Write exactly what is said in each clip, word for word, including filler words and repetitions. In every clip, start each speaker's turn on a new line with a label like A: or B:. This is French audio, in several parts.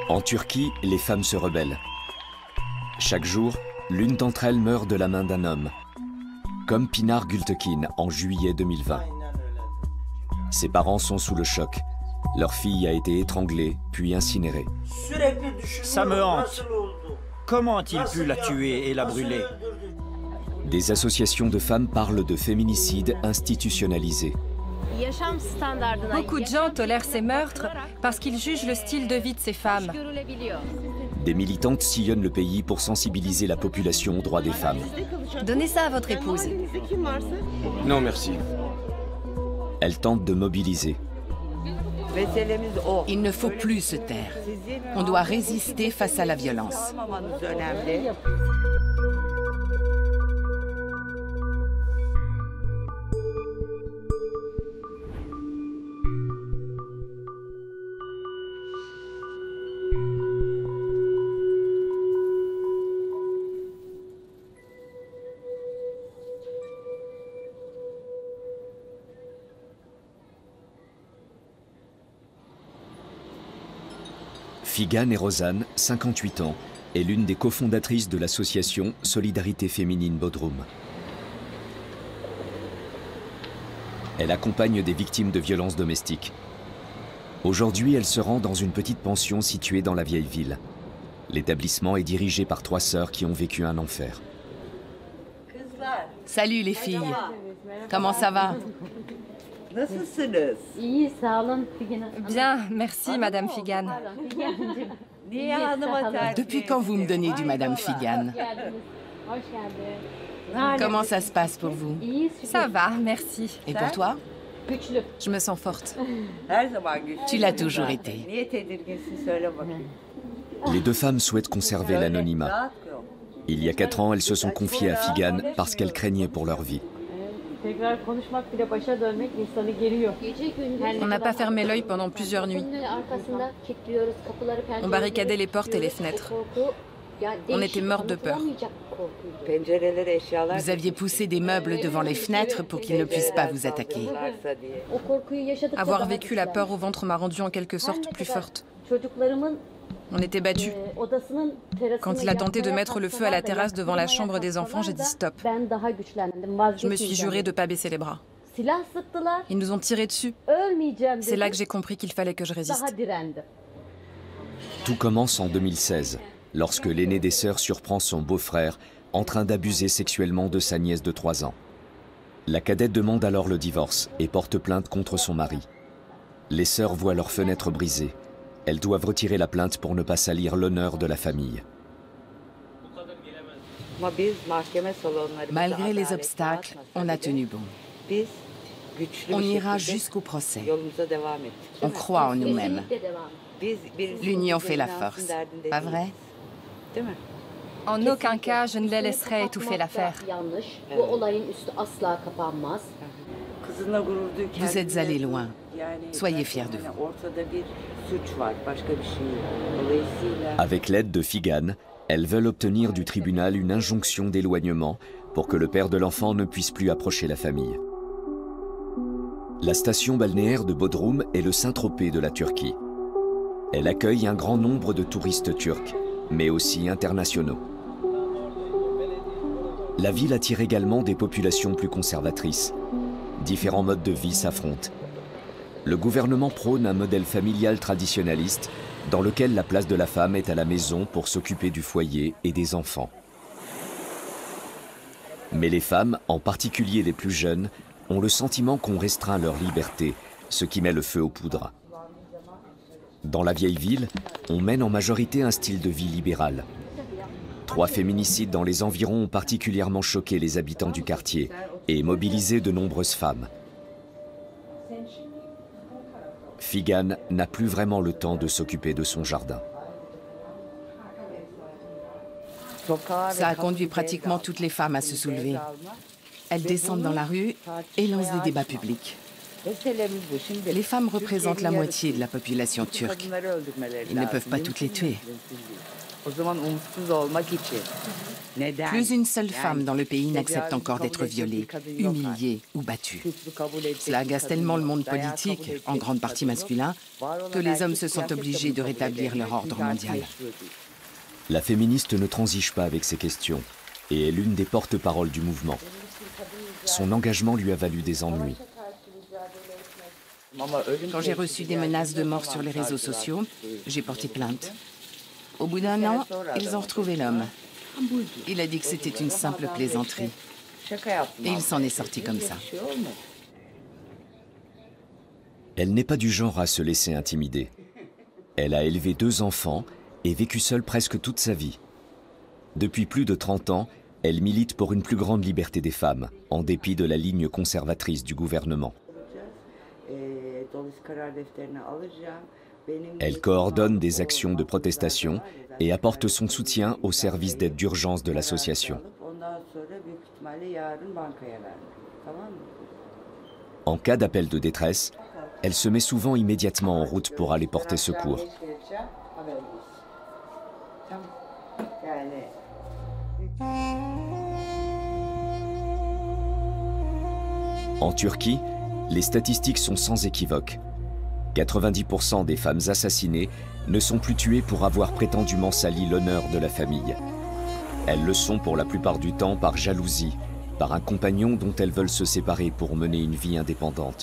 A: En Turquie, les femmes se rebellent. Chaque jour, l'une d'entre elles meurt de la main d'un homme, comme Pinar Gültekin en juillet deux mille vingt. Ses parents sont sous le choc. Leur fille a été étranglée, puis incinérée.
B: Ça me hante. Comment a-t-il pu la tuer et la brûler?
A: Des associations de femmes parlent de féminicide institutionnalisé.
C: Beaucoup de gens tolèrent ces meurtres parce qu'ils jugent le style de vie de ces femmes.
A: Des militantes sillonnent le pays pour sensibiliser la population aux droits des femmes.
C: Donnez ça à votre épouse.
D: Non, merci.
A: Elles tentent de mobiliser.
E: Il ne faut plus se taire. On doit résister face à la violence.
A: Figan Erozan, cinquante-huit ans, est l'une des cofondatrices de l'association Solidarité Féminine Bodrum. Elle accompagne des victimes de violences domestiques. Aujourd'hui, elle se rend dans une petite pension située dans la vieille ville. L'établissement est dirigé par trois sœurs qui ont vécu un enfer.
E: Salut les filles. Comment ça va?
C: Bien, merci Madame Figan.
E: Depuis quand vous me donnez du Madame Figan? Comment ça se passe pour vous?
C: Ça va, merci.
E: Et pour toi?
C: Je me sens forte.
E: Tu l'as toujours été.
A: Les deux femmes souhaitent conserver l'anonymat. Il y a quatre ans, elles se sont confiées à Figan parce qu'elles craignaient pour leur vie.
C: On n'a pas fermé l'œil pendant plusieurs nuits. On barricadait les portes et les fenêtres. On était mortes de peur.
E: Vous aviez poussé des meubles devant les fenêtres pour qu'ils ne puissent pas vous attaquer.
C: Avoir vécu la peur au ventre m'a rendue en quelque sorte plus forte. On était battus. Quand il a tenté de mettre le feu à la terrasse devant la chambre des enfants, j'ai dit stop. Je me suis juré de ne pas baisser les bras. Ils nous ont tiré dessus. C'est là que j'ai compris qu'il fallait que je résiste.
A: Tout commence en deux mille seize, lorsque l'aîné des sœurs surprend son beau-frère en train d'abuser sexuellement de sa nièce de trois ans. La cadette demande alors le divorce et porte plainte contre son mari. Les sœurs voient leur fenêtre brisée. Elles doivent retirer la plainte pour ne pas salir l'honneur de la famille.
E: Malgré les obstacles, on a tenu bon. On ira jusqu'au procès. On croit en nous-mêmes. L'union fait la force, pas vrai?
C: En aucun cas, je ne les laisserai étouffer l'affaire.
E: Vous êtes allés loin. Soyez fiers de vous.
A: Avec l'aide de Figan, elles veulent obtenir du tribunal une injonction d'éloignement pour que le père de l'enfant ne puisse plus approcher la famille. La station balnéaire de Bodrum est le Saint-Tropez de la Turquie. Elle accueille un grand nombre de touristes turcs, mais aussi internationaux. La ville attire également des populations plus conservatrices. Différents modes de vie s'affrontent. Le gouvernement prône un modèle familial traditionnaliste dans lequel la place de la femme est à la maison pour s'occuper du foyer et des enfants. Mais les femmes, en particulier les plus jeunes, ont le sentiment qu'on restreint leur liberté, ce qui met le feu aux poudres. Dans la vieille ville, on mène en majorité un style de vie libéral. Trois féminicides dans les environs ont particulièrement choqué les habitants du quartier et mobilisé de nombreuses femmes. Figan n'a plus vraiment le temps de s'occuper de son jardin.
E: Ça a conduit pratiquement toutes les femmes à se soulever. Elles descendent dans la rue et lancent des débats publics. Les femmes représentent la moitié de la population turque. Ils ne peuvent pas toutes les tuer. Plus une seule femme dans le pays n'accepte encore d'être violée, humiliée ou battue. Cela agace tellement le monde politique, en grande partie masculin, que les hommes se sentent obligés de rétablir leur ordre mondial.
A: La féministe ne transige pas avec ces questions et est l'une des porte-paroles du mouvement. Son engagement lui a valu des ennuis.
E: Quand j'ai reçu des menaces de mort sur les réseaux sociaux, j'ai porté plainte. Au bout d'un an, ils ont retrouvé l'homme. Il a dit que c'était une simple plaisanterie. Et il s'en est sorti comme ça.
A: Elle n'est pas du genre à se laisser intimider. Elle a élevé deux enfants et vécu seule presque toute sa vie. Depuis plus de trente ans, elle milite pour une plus grande liberté des femmes, en dépit de la ligne conservatrice du gouvernement. Elle coordonne des actions de protestation et apporte son soutien au service d'aide d'urgence de l'association. En cas d'appel de détresse, elle se met souvent immédiatement en route pour aller porter secours. En Turquie, les statistiques sont sans équivoque. quatre-vingt-dix pour cent des femmes assassinées ne sont plus tuées pour avoir prétendument sali l'honneur de la famille. Elles le sont pour la plupart du temps par jalousie, par un compagnon dont elles veulent se séparer pour mener une vie indépendante.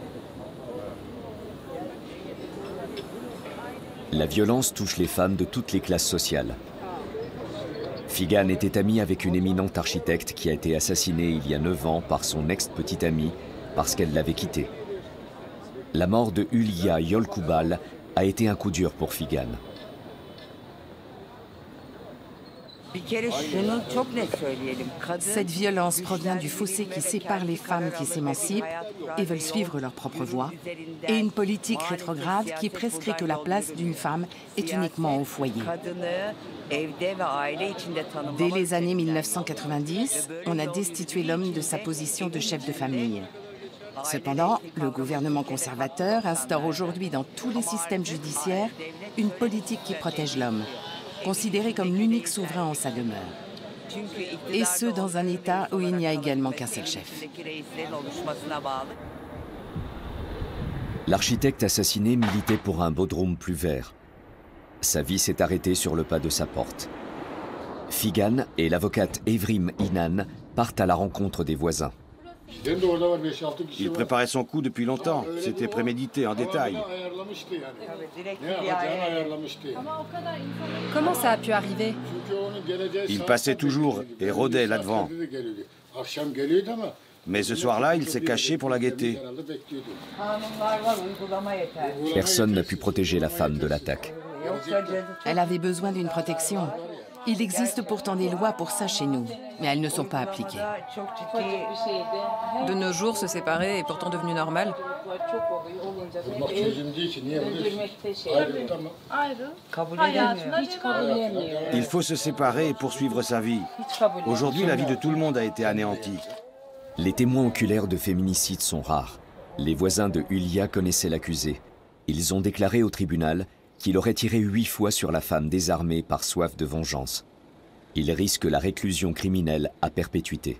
A: La violence touche les femmes de toutes les classes sociales. Figan était amie avec une éminente architecte qui a été assassinée il y a neuf ans par son ex-petite amie parce qu'elle l'avait quittée. La mort de Hülya Yolkubal a été un coup dur pour Figan.
E: Cette violence provient du fossé qui sépare les femmes qui s'émancipent et veulent suivre leur propre voie, et une politique rétrograde qui prescrit que la place d'une femme est uniquement au foyer. Dès les années mille neuf cent quatre-vingt-dix, on a destitué l'homme de sa position de chef de famille. Cependant, le gouvernement conservateur instaure aujourd'hui dans tous les systèmes judiciaires une politique qui protège l'homme, considéré comme l'unique souverain en sa demeure. Et ce, dans un État où il n'y a également qu'un seul chef.
A: L'architecte assassiné militait pour un Bodrum plus vert. Sa vie s'est arrêtée sur le pas de sa porte. Figan et l'avocate Evrim İnan partent à la rencontre des voisins.
F: Il préparait son coup depuis longtemps. C'était prémédité en détail.
C: Comment ça a pu arriver?
F: Il passait toujours et rôdait là-devant. Mais ce soir-là, il s'est caché pour la guetter.
A: Personne n'a pu protéger la femme de l'attaque.
E: Elle avait besoin d'une protection. Il existe pourtant des lois pour ça chez nous, mais elles ne sont pas appliquées.
C: De nos jours, se séparer est pourtant devenu normal.
F: Il faut se séparer et poursuivre sa vie. Aujourd'hui, la vie de tout le monde a été anéantie.
A: Les témoins oculaires de féminicide sont rares. Les voisins de Hülya connaissaient l'accusé. Ils ont déclaré au tribunal qu'il aurait tiré huit fois sur la femme désarmée par soif de vengeance. Il risque la réclusion criminelle à perpétuité.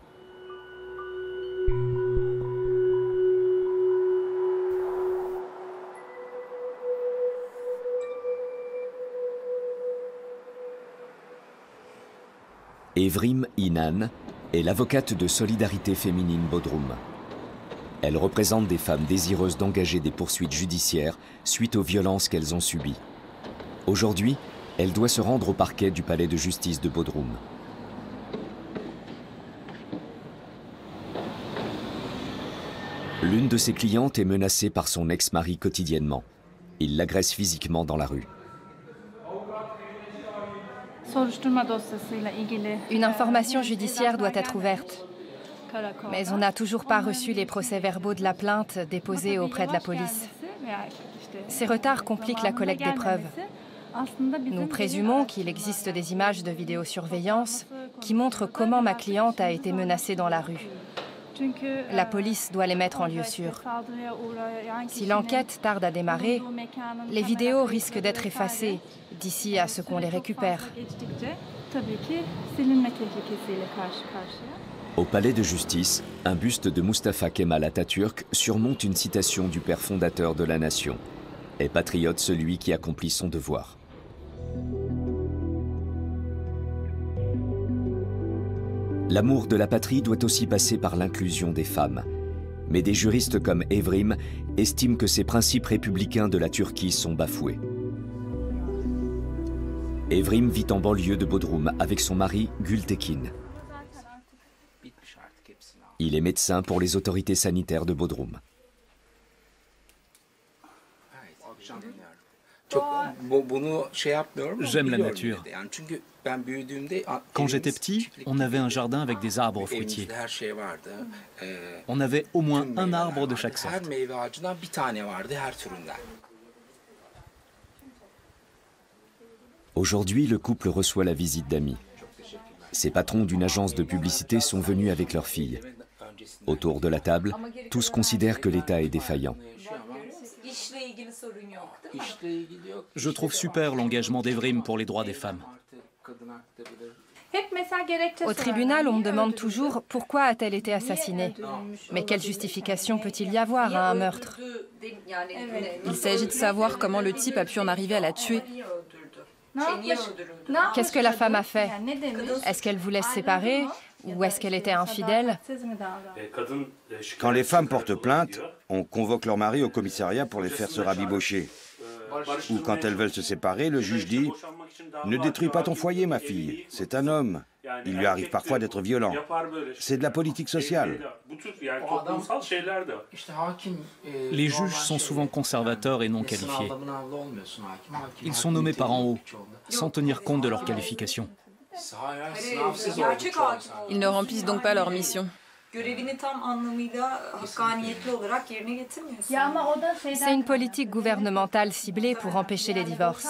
A: Evrim İnan est l'avocate de Solidarité féminine Bodrum. Elle représente des femmes désireuses d'engager des poursuites judiciaires suite aux violences qu'elles ont subies. Aujourd'hui, elle doit se rendre au parquet du palais de justice de Bodrum. L'une de ses clientes est menacée par son ex-mari quotidiennement. Il l'agresse physiquement dans la rue.
G: Une information judiciaire doit être ouverte. Mais on n'a toujours pas reçu les procès-verbaux de la plainte déposée auprès de la police. Ces retards compliquent la collecte des preuves. Nous présumons qu'il existe des images de vidéosurveillance qui montrent comment ma cliente a été menacée dans la rue. La police doit les mettre en lieu sûr. Si l'enquête tarde à démarrer, les vidéos risquent d'être effacées d'ici à ce qu'on les récupère.
A: Au palais de justice, un buste de Mustafa Kemal Atatürk surmonte une citation du père fondateur de la nation. Est patriote celui qui accomplit son devoir. L'amour de la patrie doit aussi passer par l'inclusion des femmes. Mais des juristes comme Evrim estiment que ces principes républicains de la Turquie sont bafoués. Evrim vit en banlieue de Bodrum avec son mari Gültekin. Il est médecin pour les autorités sanitaires de Bodrum.
H: J'aime la nature. Quand j'étais petit, on avait un jardin avec des arbres fruitiers. On avait au moins un arbre de chaque sorte.
A: Aujourd'hui, le couple reçoit la visite d'amis. Ces patrons d'une agence de publicité sont venus avec leur fille. Autour de la table, tous considèrent que l'État est défaillant.
H: Je trouve super l'engagement d'Evrim pour les droits des femmes.
G: Au tribunal, on me demande toujours pourquoi a-t-elle été assassinée. Mais quelle justification peut-il y avoir à un meurtre?
C: Il s'agit de savoir comment le type a pu en arriver à la tuer.
G: Qu'est-ce que la femme a fait? Est-ce qu'elle voulait se séparer ou est-ce qu'elle était infidèle?
F: Quand les femmes portent plainte, on convoque leur mari au commissariat pour les faire se rabibocher. Ou quand elles veulent se séparer, le juge dit « Ne détruis pas ton foyer, ma fille, c'est un homme. Il lui arrive parfois d'être violent. C'est de la politique sociale. »
H: Les juges sont souvent conservateurs et non qualifiés. Ils sont nommés par en haut, sans tenir compte de leurs qualifications.
C: Ils ne remplissent donc pas leur mission.
G: C'est une politique gouvernementale ciblée pour empêcher les divorces.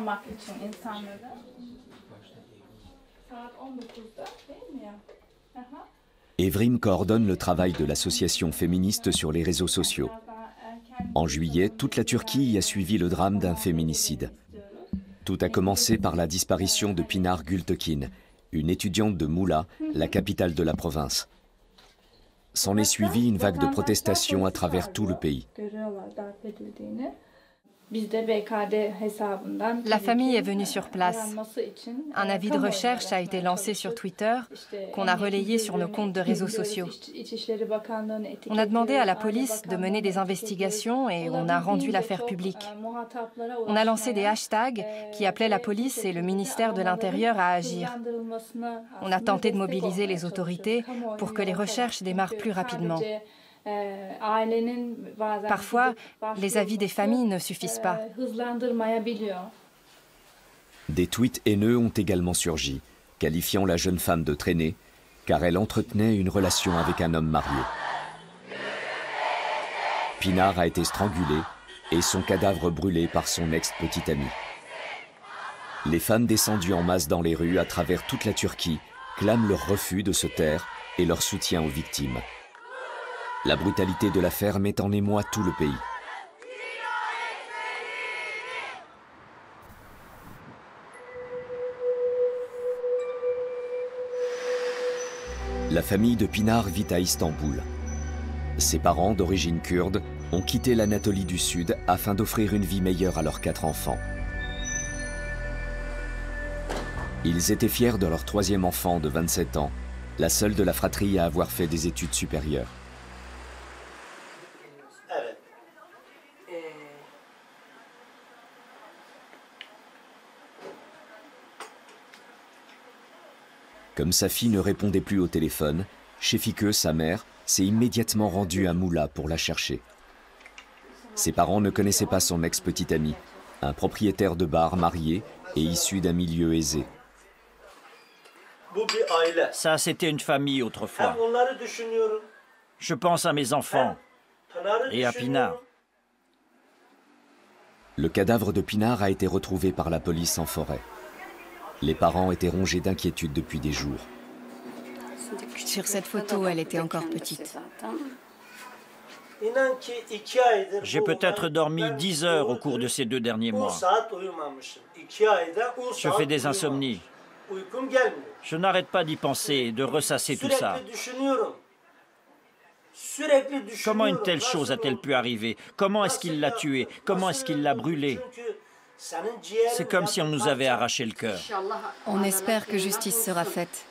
A: Evrim coordonne le travail de l'association féministe sur les réseaux sociaux. En juillet, toute la Turquie y a suivi le drame d'un féminicide. Tout a commencé par la disparition de Pinar Gültekin, une étudiante de Muğla, la capitale de la province. S'en est suivie une vague de protestations à travers tout le pays.
G: La famille est venue sur place. Un avis de recherche a été lancé sur Twitter, qu'on a relayé sur nos comptes de réseaux sociaux. On a demandé à la police de mener des investigations et on a rendu l'affaire publique. On a lancé des hashtags qui appelaient la police et le ministère de l'Intérieur à agir. On a tenté de mobiliser les autorités pour que les recherches démarrent plus rapidement. Parfois, les avis des familles ne suffisent pas.
A: Des tweets haineux ont également surgi, qualifiant la jeune femme de traînée, car elle entretenait une relation avec un homme marié. Pinar a été strangulée et son cadavre brûlé par son ex-petite amie. Les femmes descendues en masse dans les rues à travers toute la Turquie clament leur refus de se taire et leur soutien aux victimes. La brutalité de l'affaire met en émoi tout le pays. La famille de Pinar vit à Istanbul. Ses parents, d'origine kurde, ont quitté l'Anatolie du Sud afin d'offrir une vie meilleure à leurs quatre enfants. Ils étaient fiers de leur troisième enfant de vingt-sept ans, la seule de la fratrie à avoir fait des études supérieures. Comme sa fille ne répondait plus au téléphone, Şefike, sa mère, s'est immédiatement rendue à Muğla pour la chercher. Ses parents ne connaissaient pas son ex-petite amie, un propriétaire de bar marié et issu d'un milieu aisé.
B: Ça, c'était une famille autrefois. Je pense à mes enfants et à Pinar.
A: Le cadavre de Pinar a été retrouvé par la police en forêt. Les parents étaient rongés d'inquiétude depuis des jours.
G: Sur cette photo, elle était encore petite.
B: J'ai peut-être dormi dix heures au cours de ces deux derniers mois. Je fais des insomnies. Je n'arrête pas d'y penser et de ressasser tout ça. Comment une telle chose a-t-elle pu arriver? Comment est-ce qu'il l'a tuée? Comment est-ce qu'il l'a brûlée? C'est comme si on nous avait arraché le cœur.
G: On espère que justice sera faite.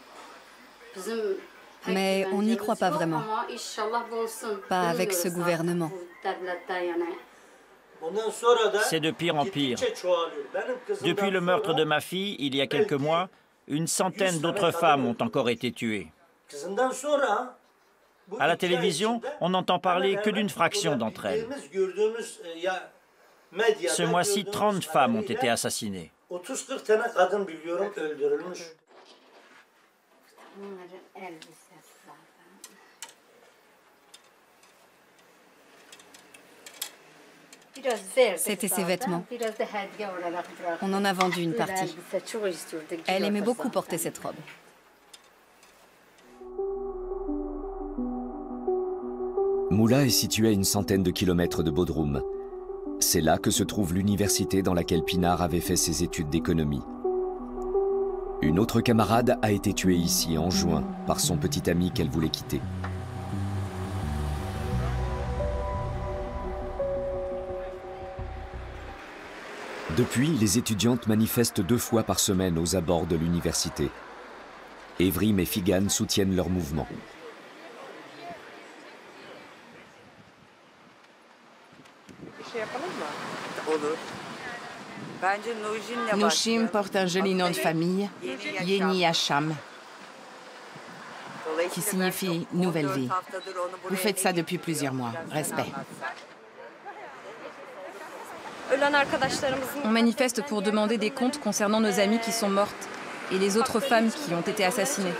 G: Mais on n'y croit pas vraiment. Pas avec ce gouvernement.
B: C'est de pire en pire. Depuis le meurtre de ma fille, il y a quelques mois, une centaine d'autres femmes ont encore été tuées. À la télévision, on n'entend parler que d'une fraction d'entre elles. Ce mois-ci, trente femmes ont été assassinées.
G: C'était ses vêtements. On en a vendu une partie. Elle aimait beaucoup porter cette robe.
A: Muğla est située à une centaine de kilomètres de Bodrum. C'est là que se trouve l'université dans laquelle Pinar avait fait ses études d'économie. Une autre camarade a été tuée ici en juin par son petit ami qu'elle voulait quitter. Depuis, les étudiantes manifestent deux fois par semaine aux abords de l'université. Evrim et Figan soutiennent leur mouvement.
E: Nouchim porte un joli nom de famille, Yeni Hacham, qui signifie nouvelle vie. Vous faites ça depuis plusieurs mois. Respect.
C: On manifeste pour demander des comptes concernant nos amies qui sont mortes et les autres femmes qui ont été assassinées.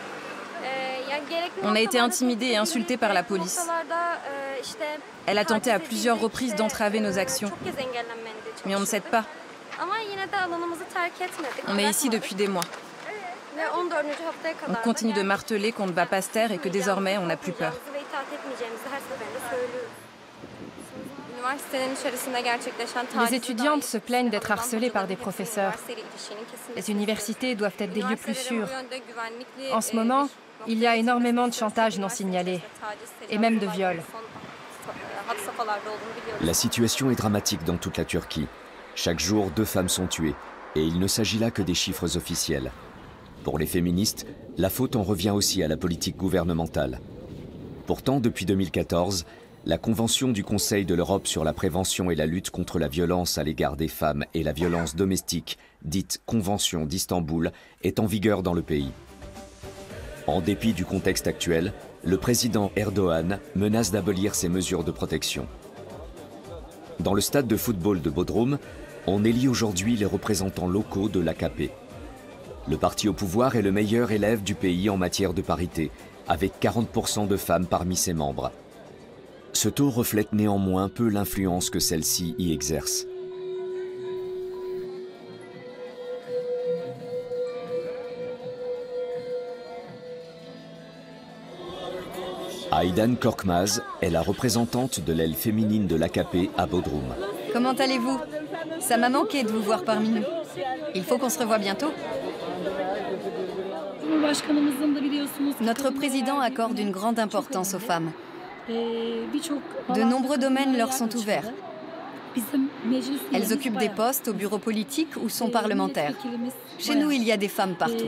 C: On a été intimidés et insultés par la police. Elle a tenté à plusieurs reprises d'entraver nos actions. Mais on ne cède pas. On est ici depuis des mois. On continue de marteler qu'on ne va pas se taire et que désormais on n'a plus peur.
G: Les étudiantes se plaignent d'être harcelées par des professeurs. Les universités doivent être des lieux plus sûrs. En ce moment, il y a énormément de chantage non signalé, et même de viols.
A: La situation est dramatique dans toute la Turquie. Chaque jour, deux femmes sont tuées, et il ne s'agit là que des chiffres officiels. Pour les féministes, la faute en revient aussi à la politique gouvernementale. Pourtant, depuis deux mille quatorze, la Convention du Conseil de l'Europe sur la prévention et la lutte contre la violence à l'égard des femmes et la violence domestique, dite Convention d'Istanbul, est en vigueur dans le pays. En dépit du contexte actuel, le président Erdogan menace d'abolir ces mesures de protection. Dans le stade de football de Bodrum, on élit aujourd'hui les représentants locaux de l'A K P. Le parti au pouvoir est le meilleur élève du pays en matière de parité, avec quarante pour cent de femmes parmi ses membres. Ce taux reflète néanmoins peu l'influence que celle-ci y exerce. Aydan Korkmaz est la représentante de l'aile féminine de l'A K P à Bodrum.
G: Comment allez-vous? Ça m'a manqué de vous voir parmi nous. Il faut qu'on se revoie bientôt. Notre président accorde une grande importance aux femmes. De nombreux domaines leur sont ouverts. Elles occupent des postes au bureau politique ou sont parlementaires. Chez nous, il y a des femmes partout.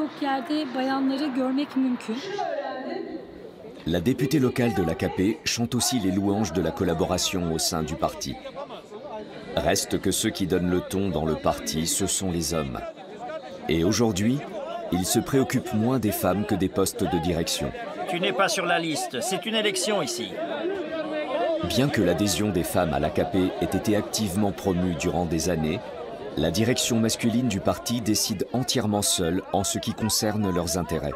A: La députée locale de l'A K P chante aussi les louanges de la collaboration au sein du parti. Reste que ceux qui donnent le ton dans le parti, ce sont les hommes. Et aujourd'hui, ils se préoccupent moins des femmes que des postes de direction.
B: Tu n'es pas sur la liste, c'est une élection ici.
A: Bien que l'adhésion des femmes à l'A K P ait été activement promue durant des années, la direction masculine du parti décide entièrement seule en ce qui concerne leurs intérêts.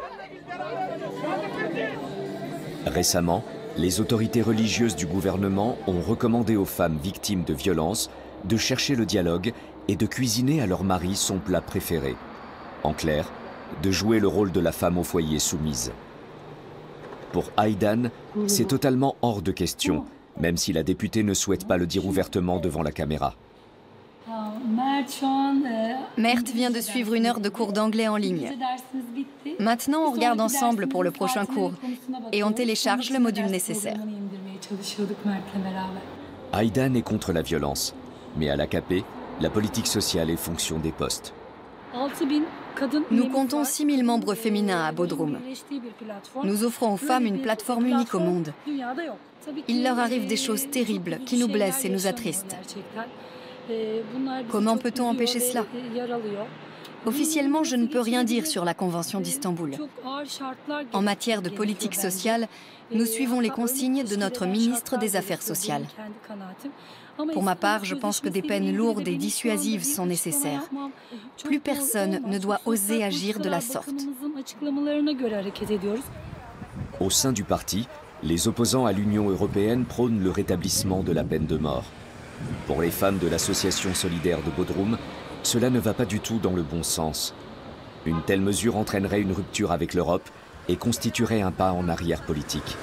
A: Récemment, les autorités religieuses du gouvernement ont recommandé aux femmes victimes de violences de chercher le dialogue et de cuisiner à leur mari son plat préféré. En clair, de jouer le rôle de la femme au foyer soumise. Pour Aydan, c'est totalement hors de question, même si la députée ne souhaite pas le dire ouvertement devant la caméra.
G: Mert vient de suivre une heure de cours d'anglais en ligne. Maintenant, on regarde ensemble pour le prochain cours et on télécharge le module nécessaire.
A: Aydan est contre la violence, mais à l'A K P, la politique sociale est fonction des postes.
G: Nous comptons six mille membres féminins à Bodrum. Nous offrons aux femmes une plateforme unique au monde. Il leur arrive des choses terribles qui nous blessent et nous attristent. Comment peut-on empêcher cela? Officiellement, je ne peux rien dire sur la Convention d'Istanbul. En matière de politique sociale, nous suivons les consignes de notre ministre des Affaires sociales. Pour ma part, je pense que des peines lourdes et dissuasives sont nécessaires. Plus personne ne doit oser agir de la sorte.
A: Au sein du parti, les opposants à l'Union européenne prônent le rétablissement de la peine de mort. Pour les femmes de l'association solidaire de Bodrum, cela ne va pas du tout dans le bon sens. Une telle mesure entraînerait une rupture avec l'Europe et constituerait un pas en arrière politique.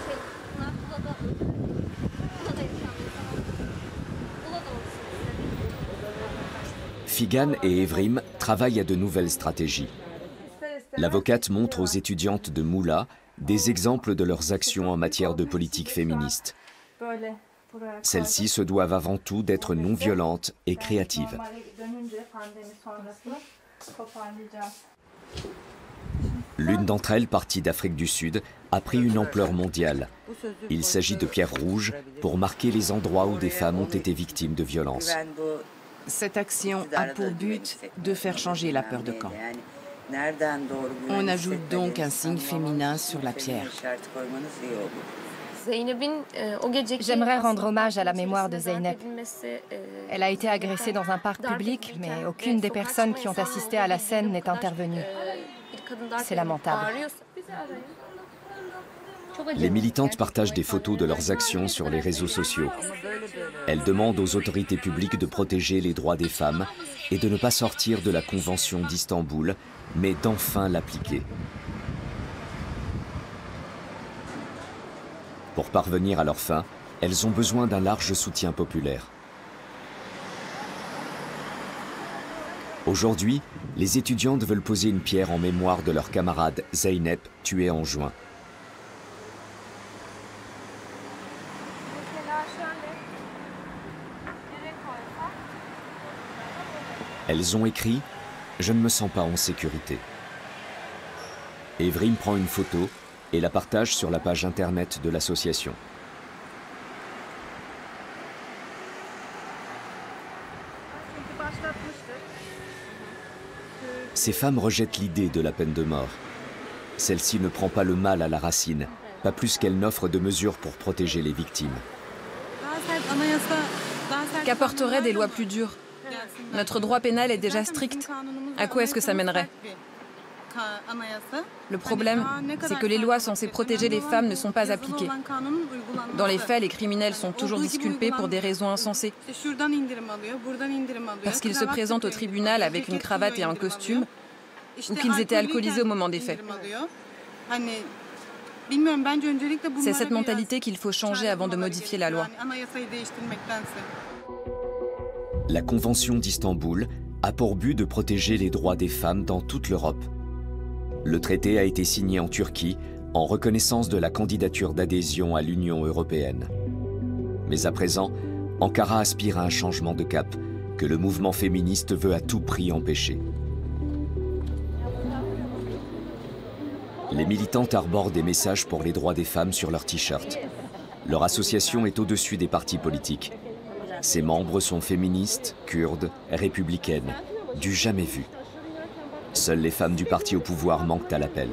A: Figan et Evrim travaillent à de nouvelles stratégies. L'avocate montre aux étudiantes de Moula des exemples de leurs actions en matière de politique féministe. Celles-ci se doivent avant tout d'être non violentes et créatives. L'une d'entre elles, partie d'Afrique du Sud, a pris une ampleur mondiale. Il s'agit de pierres rouges pour marquer les endroits où des femmes ont été victimes de violences.
E: Cette action a pour but de faire changer la peur de camp. On ajoute donc un signe féminin sur la pierre.
G: J'aimerais rendre hommage à la mémoire de Zeynep. Elle a été agressée dans un parc public, mais aucune des personnes qui ont assisté à la scène n'est intervenue. C'est lamentable.
A: Les militantes partagent des photos de leurs actions sur les réseaux sociaux. Elles demandent aux autorités publiques de protéger les droits des femmes et de ne pas sortir de la Convention d'Istanbul, mais d'enfin l'appliquer. Pour parvenir à leur fin, elles ont besoin d'un large soutien populaire. Aujourd'hui, les étudiantes veulent poser une pierre en mémoire de leur camarade Zeynep, tuée en juin. Elles ont écrit « Je ne me sens pas en sécurité ». Evrim prend une photo et la partage sur la page internet de l'association. Ces femmes rejettent l'idée de la peine de mort. Celle-ci ne prend pas le mal à la racine, pas plus qu'elle n'offre de mesures pour protéger les victimes.
C: Qu'apporteraient des lois plus dures? Notre droit pénal est déjà strict. À quoi est-ce que ça mènerait? Le problème, c'est que les lois censées protéger les femmes ne sont pas appliquées. Dans les faits, les criminels sont toujours disculpés pour des raisons insensées. Parce qu'ils se présentent au tribunal avec une cravate et un costume, ou qu'ils étaient alcoolisés au moment des faits. C'est cette mentalité qu'il faut changer avant de modifier la loi.
A: La Convention d'Istanbul a pour but de protéger les droits des femmes dans toute l'Europe. Le traité a été signé en Turquie en reconnaissance de la candidature d'adhésion à l'Union européenne. Mais à présent, Ankara aspire à un changement de cap que le mouvement féministe veut à tout prix empêcher. Les militantes arborent des messages pour les droits des femmes sur leurs t-shirts. Leur association est au-dessus des partis politiques. Ses membres sont féministes, kurdes, républicaines, du jamais vu. Seules les femmes du parti au pouvoir manquent à l'appel.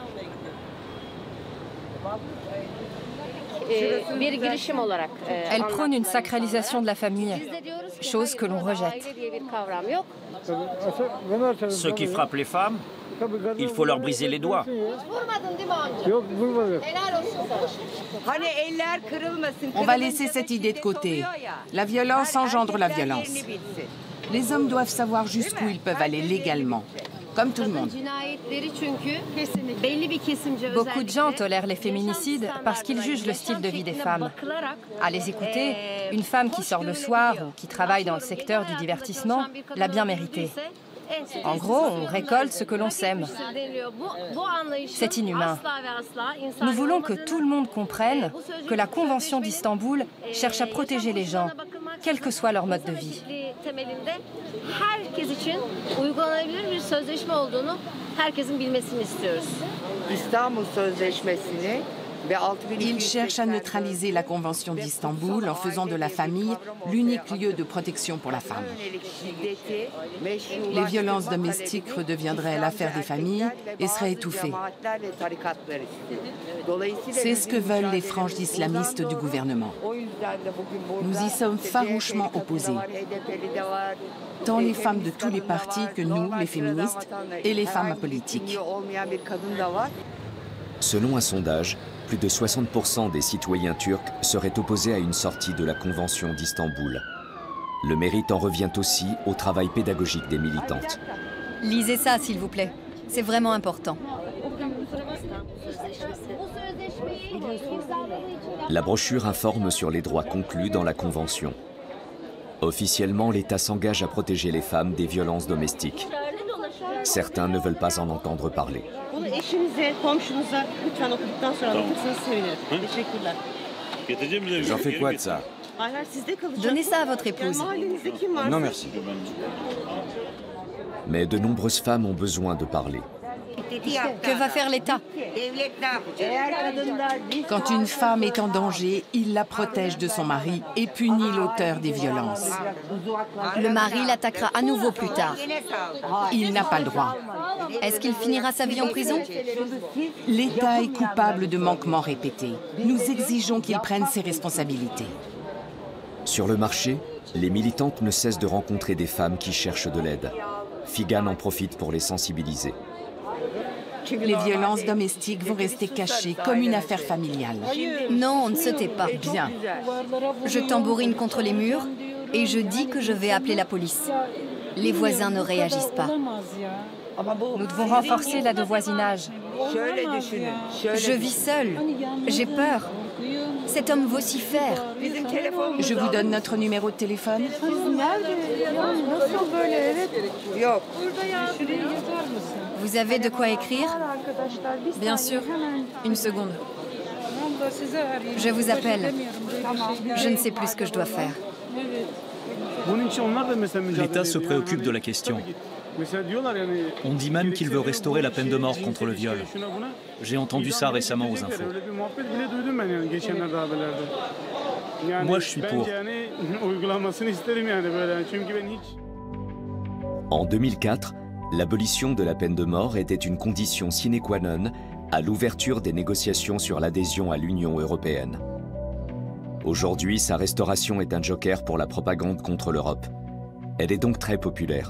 G: Elle prône une sacralisation de la famille, chose que l'on rejette.
B: Ceux qui frappent les femmes, il faut leur briser les doigts.
E: On va laisser cette idée de côté. La violence engendre la violence. Les hommes doivent savoir jusqu'où ils peuvent aller légalement. comme tout le monde.
G: Beaucoup de gens tolèrent les féminicides parce qu'ils jugent le style de vie des femmes. À les écouter, une femme qui sort le soir ou qui travaille dans le secteur du divertissement l'a bien mérité. En gros, on récolte ce que l'on sème. C'est inhumain. Nous voulons que tout le monde comprenne que la Convention d'Istanbul cherche à protéger les gens, quel que soit leur mode de vie.
E: Il cherche à neutraliser la Convention d'Istanbul en faisant de la famille l'unique lieu de protection pour la femme. Les violences domestiques redeviendraient l'affaire des familles et seraient étouffées. C'est ce que veulent les franges islamistes du gouvernement. Nous y sommes farouchement opposés. Tant les femmes de tous les partis que nous, les féministes, et les femmes apolitiques.
A: Selon un sondage, plus de soixante pour cent des citoyens turcs seraient opposés à une sortie de la Convention d'Istanbul. Le mérite en revient aussi au travail pédagogique des militantes.
G: Lisez ça, s'il vous plaît. C'est vraiment important.
A: La brochure informe sur les droits conclus dans la Convention. Officiellement, l'État s'engage à protéger les femmes des violences domestiques. Certains ne veulent pas en entendre parler.
F: J'en fais quoi de ça?
G: Donnez ça à votre épouse.
F: Non, merci.
A: Mais de nombreuses femmes ont besoin de parler.
G: Que va faire l'État?
E: Quand une femme est en danger, il la protège de son mari et punit l'auteur des violences.
G: Le mari l'attaquera à nouveau plus tard.
E: Il n'a pas le droit.
G: Est-ce qu'il finira sa vie en prison?
E: L'État est coupable de manquements répétés. Nous exigeons qu'il prenne ses responsabilités.
A: Sur le marché, les militantes ne cessent de rencontrer des femmes qui cherchent de l'aide. Figan en profite pour les sensibiliser.
E: Les violences domestiques vont rester cachées comme une affaire familiale.
G: Non, on ne se tait pas.
E: Bien.
G: Je tambourine contre les murs et je dis que je vais appeler la police. Les voisins ne réagissent pas. Nous devons renforcer l'aide au voisinage. Je vis seule. J'ai peur. Cet homme vocifère.
E: Je vous donne notre numéro de téléphone.
G: Vous avez de quoi écrire?
C: Bien sûr. Une seconde.
G: Je vous appelle. Je ne sais plus ce que je dois faire.
H: L'État se préoccupe de la question. On dit même qu'il veut restaurer la peine de mort contre le viol. J'ai entendu ça récemment aux infos. Moi, je suis pour.
A: En deux mille quatre, l'abolition de la peine de mort était une condition sine qua non à l'ouverture des négociations sur l'adhésion à l'Union européenne. Aujourd'hui, sa restauration est un joker pour la propagande contre l'Europe. Elle est donc très populaire.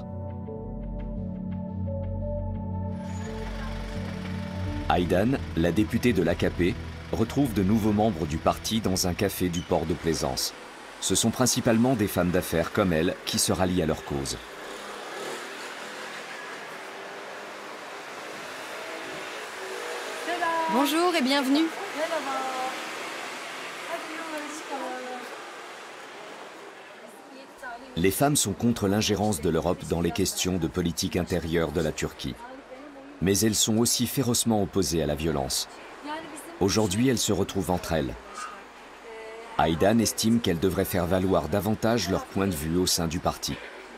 A: Aydan, la députée de l'A K P, retrouve de nouveaux membres du parti dans un café du port de Plaisance. Ce sont principalement des femmes d'affaires comme elle qui se rallient à leur cause.
G: Bonjour et bienvenue.
A: Les femmes sont contre l'ingérence de l'Europe dans les questions de politique intérieure de la Turquie. Mais elles sont aussi férocement opposées à la violence. Aujourd'hui, elles se retrouvent entre elles. Aydan estime qu'elles devraient faire valoir davantage leur point de vue au sein du parti.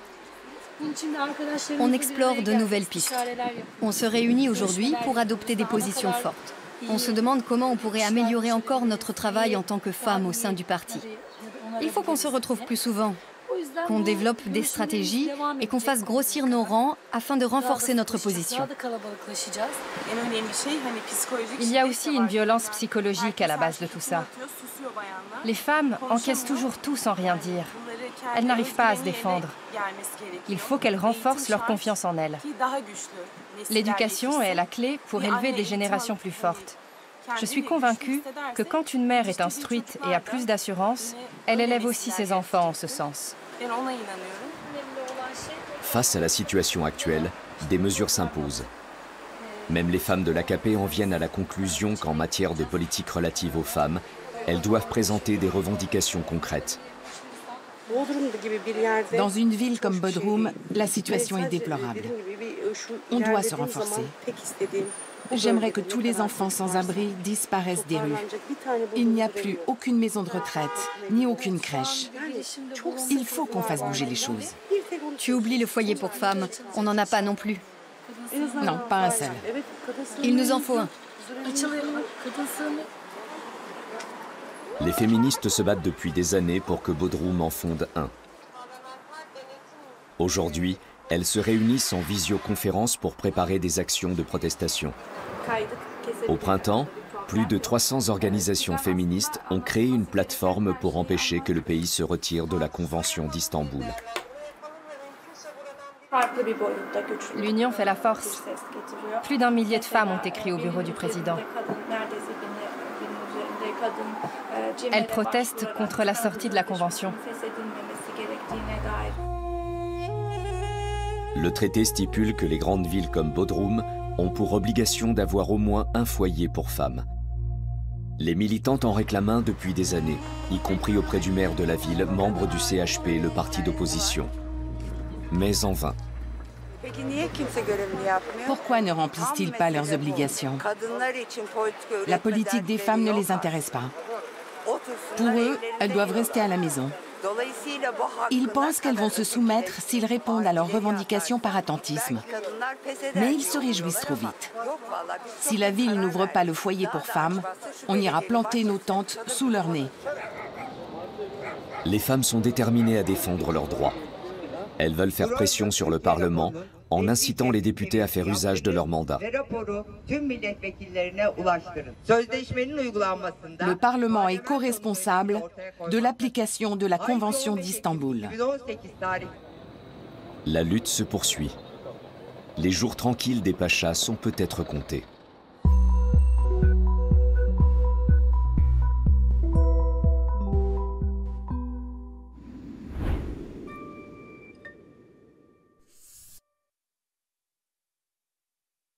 G: On explore de nouvelles pistes. On se réunit aujourd'hui pour adopter des positions fortes. On se demande comment on pourrait améliorer encore notre travail en tant que femmes au sein du parti. Il faut qu'on se retrouve plus souvent, qu'on développe des stratégies et qu'on fasse grossir nos rangs afin de renforcer notre position.
C: Il y a aussi une violence psychologique à la base de tout ça. Les femmes encaissent toujours tout sans rien dire. Elles n'arrivent pas à se défendre. Il faut qu'elles renforcent leur confiance en elles. L'éducation est la clé pour élever des générations plus fortes. Je suis convaincue que quand une mère est instruite et a plus d'assurance, elle élève aussi ses enfants en ce sens.
A: Face à la situation actuelle, des mesures s'imposent. Même les femmes de l'A K P en viennent à la conclusion qu'en matière de politique relative aux femmes, elles doivent présenter des revendications concrètes.
E: Dans une ville comme Bodrum, la situation est déplorable. On doit se renforcer. J'aimerais que tous les enfants sans abri disparaissent des rues. Il n'y a plus aucune maison de retraite, ni aucune crèche. Il faut qu'on fasse bouger les choses.
G: Tu oublies le foyer pour femmes. On n'en a pas non plus.
E: Non, pas un seul.
G: Il nous en faut un.
A: Les féministes se battent depuis des années pour que Bodrum en fonde un. Aujourd'hui, elles se réunissent en visioconférence pour préparer des actions de protestation. Au printemps, plus de trois cents organisations féministes ont créé une plateforme pour empêcher que le pays se retire de la Convention d'Istanbul.
G: L'union fait la force. Plus d'un millier de femmes ont écrit au bureau du président. Elles protestent contre la sortie de la Convention.
A: Le traité stipule que les grandes villes comme Bodrum ont pour obligation d'avoir au moins un foyer pour femmes. Les militantes en réclament un depuis des années, y compris auprès du maire de la ville, membre du C H P, le parti d'opposition. Mais en vain.
E: Pourquoi ne remplissent-ils pas leurs obligations? La politique des femmes ne les intéresse pas. Pour eux, elles doivent rester à la maison. Ils pensent qu'elles vont se soumettre s'ils répondent à leurs revendications par attentisme. Mais ils se réjouissent trop vite. Si la ville n'ouvre pas le foyer pour femmes, on ira planter nos tentes sous leur nez.
A: Les femmes sont déterminées à défendre leurs droits. Elles veulent faire pression sur le Parlement en incitant les députés à faire usage de leur mandat.
E: Le Parlement est co-responsable de l'application de la Convention d'Istanbul.
A: La lutte se poursuit. Les jours tranquilles des pachas sont peut-être comptés.